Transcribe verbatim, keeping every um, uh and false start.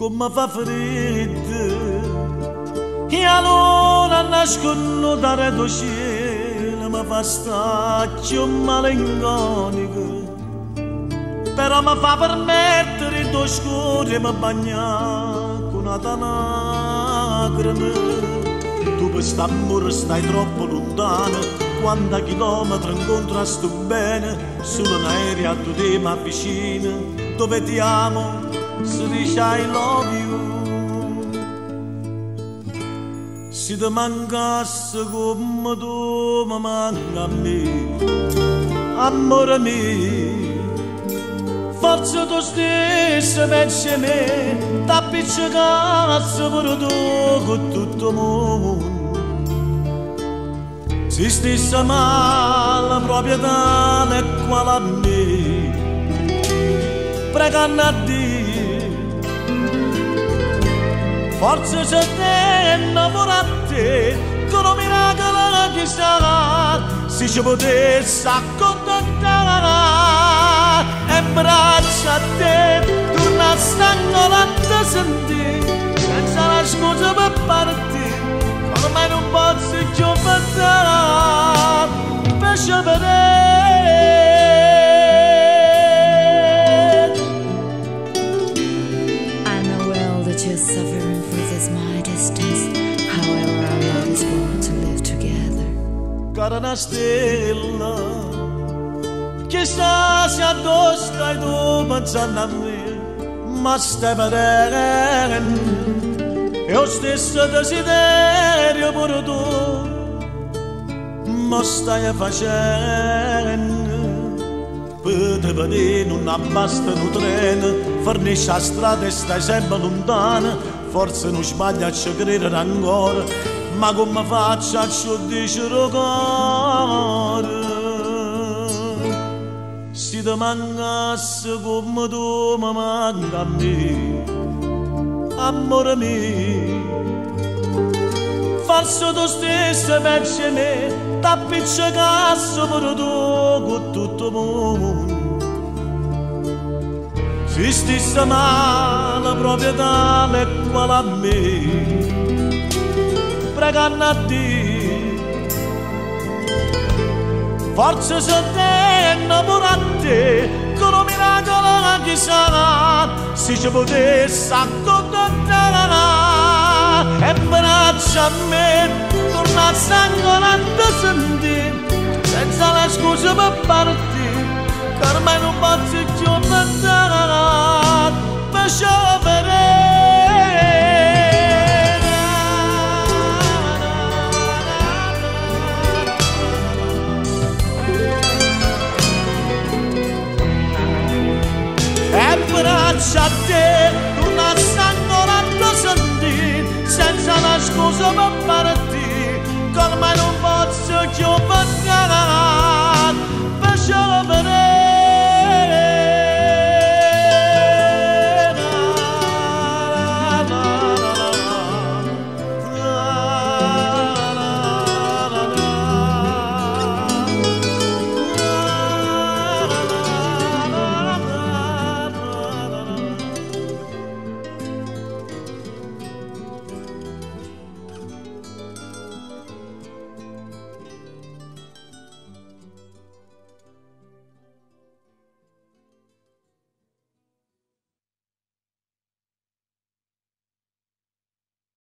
come fa freddo e allora nascono da redo cielo mi fa staccio malinconico però mi fa permettere di scorrere e mi bagna con una tanagrame tu per st'amore stai troppo lontano quanta chilometri incontra sto bene solo un aereo a tu te mi avvicina dove ti amo si dice I love you se ti mancasse come tu mi manca a me amore mio forse tu stesso pensi me t'appiccicasse per tu con tutto il mondo se stesse male proprio tale quale a me pregando a Dio forse se te innamora a te con un miracolo che sarà se ci potesse accontentare e braccia a te torna a stangolo a te sentire senza la scusa per partire ormai non posso più pensare per sapere you're suffering for this my distance. However, our love is born to live together. Cara una stella che sta si addosta e tu pensando a me ma stai vedendo e lo stesso desiderio pure tu ma stai facendo per te vedere non abbasta un treno fornisce la strada e stai sempre lontana forse non sbaglia a ci credere ancora ma come faccio a ci dicere cuore se ti mancasse come tu mi manca a me amore mio forse tu stesso pensi a me t'appiccicasse per tu con tutto il mondo se stesse male proprio tale quale a me pregando a Dio forse se te innamora a te con un miracolo che sarà se ci potesse accontentare e braccia a me torna a sangue a te sentire senza la scusa per partire che ormai non posso più pensare per sapere e braccia a te torna a sangue a te sentire senza la scusa per partire che ormai non posso più pensare